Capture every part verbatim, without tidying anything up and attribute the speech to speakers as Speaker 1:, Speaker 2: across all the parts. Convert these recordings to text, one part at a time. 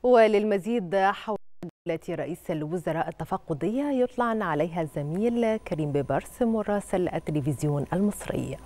Speaker 1: وللمزيد حول جولة رئيس الوزراء التفقدية يطلع عليها الزميل كريم بيبرس مراسل التلفزيون المصري.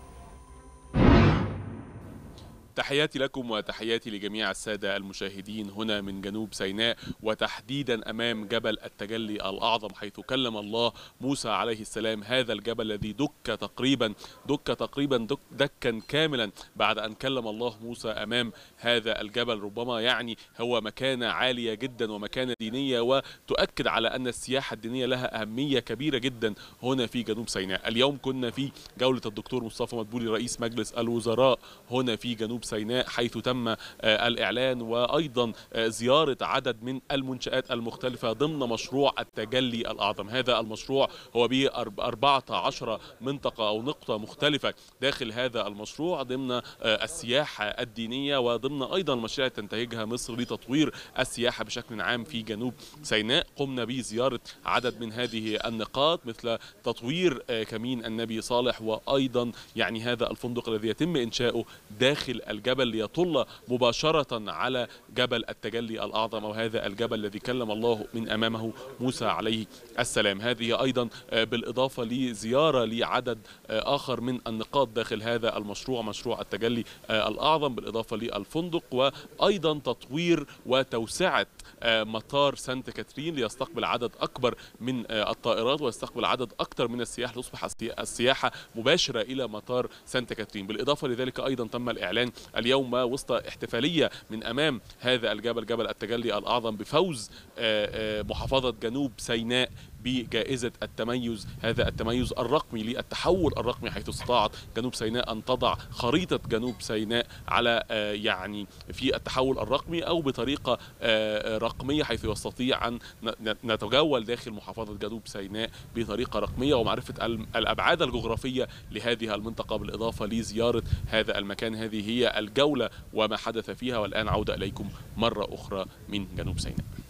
Speaker 2: تحياتي لكم وتحياتي لجميع السادة المشاهدين هنا من جنوب سيناء، وتحديدا أمام جبل التجلي الأعظم، حيث كلم الله موسى عليه السلام. هذا الجبل الذي دك تقريبا دك تقريبا دك دكا كاملا بعد أن كلم الله موسى أمام هذا الجبل. ربما يعني هو مكانة عالية جدا ومكانة دينية، وتؤكد على أن السياحة الدينية لها أهمية كبيرة جدا هنا في جنوب سيناء. اليوم كنا في جولة الدكتور مصطفى مدبولي رئيس مجلس الوزراء هنا في جنوب سيناء، حيث تم الإعلان وأيضا زيارة عدد من المنشآت المختلفة ضمن مشروع التجلي الأعظم. هذا المشروع هو به أربعة عشر منطقة أو نقطة مختلفة داخل هذا المشروع ضمن السياحة الدينية، وضمن أيضا مشاريع تنتهجها مصر لتطوير السياحة بشكل عام في جنوب سيناء. قمنا بزيارة عدد من هذه النقاط، مثل تطوير كمين النبي صالح، وأيضا يعني هذا الفندق الذي يتم إنشاؤه داخل الجبل ليطل مباشرة على جبل التجلي الأعظم، أو هذا الجبل الذي كلم الله من أمامه موسى عليه السلام. هذه أيضا بالإضافة لزيارة لعدد آخر من النقاط داخل هذا المشروع، مشروع التجلي الأعظم، بالإضافة للفندق، وأيضا تطوير وتوسعة مطار سانت كاترين ليستقبل عدد أكبر من الطائرات ويستقبل عدد أكثر من السياح، لتصبح السياحة مباشرة إلى مطار سانت كاترين. بالإضافة لذلك أيضا تم الإعلان اليوم وسط احتفالية من أمام هذا الجبل، جبل التجلي الأعظم، بفوز محافظة جنوب سيناء بجائزة التميز، هذا التميز الرقمي للتحول الرقمي، حيث استطاعت جنوب سيناء أن تضع خريطة جنوب سيناء على يعني في التحول الرقمي أو بطريقة رقمية، حيث يستطيع أن نتجول داخل محافظة جنوب سيناء بطريقة رقمية، ومعرفة الأبعاد الجغرافية لهذه المنطقة، بالإضافة لزيارة هذا المكان. هذه هي الجولة وما حدث فيها، والآن عودة إليكم مرة أخرى من جنوب سيناء.